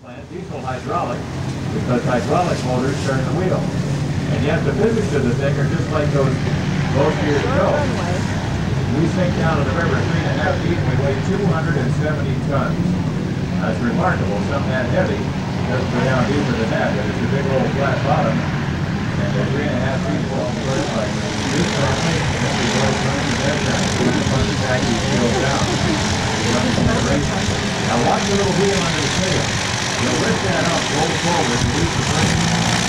plant, diesel hydraulic, because hydraulic motors turn the wheel. And yet the physics of the thing are just like those years ago. We sink down in the river 3.5 feet and we weigh 270 tons. That's remarkable. Something that heavy doesn't go down deeper than that, but it's a big old flat bottom. And they're 3.5 feet long, like this normally, and if we go from that down, we punch it back, we go down. Now watch the little wheel under the tail. You'll lift that up, roll forward, release the brake.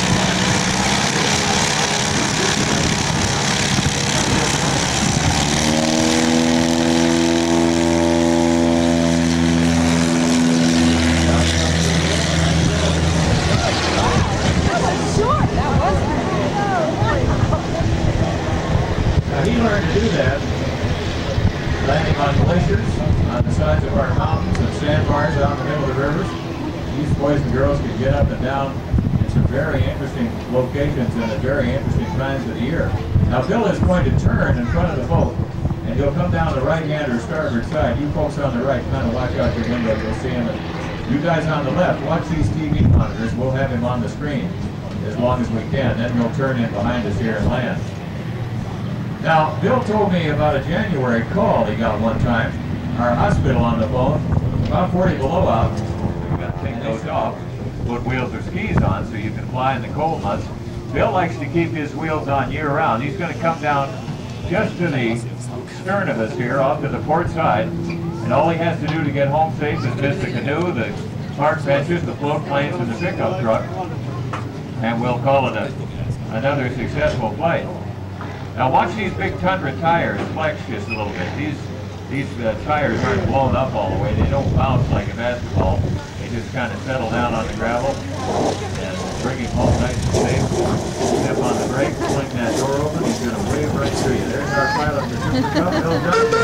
Now he learned to do that landing on glaciers, on the sides of our mountains and sandbars out in the middle of the rivers. These boys and girls can get up and down in some very interesting locations and at very interesting times of the year. Now Bill is going to turn in front of the boat and he'll come down the right hand or starboard side. You folks on the right kind of watch out your window, you'll see him. And you guys on the left, watch these TV monitors. We'll have him on the screen as long as we can. Then he'll turn in behind us here and land. Now, Bill told me about a January call he got one time. Our hospital on the phone, about 40 below out. We've got to take those off, put wheels or skis on so you can fly in the cold months. Bill likes to keep his wheels on year-round. He's going to come down just to the stern of us here, off to the port side, and all he has to do to get home safe is miss the canoe, the park benches, the float planes, and the pickup truck, and we'll call it another successful flight. Now watch these big Tundra tires flex just a little bit. These tires aren't blown up all the way. They don't bounce like a basketball. They just kind of settle down on the gravel and bring him home nice and safe. Step on the brake, fling that door open. He's going to wave right through you. There's our pilot for Super Cup, Bill Johnson.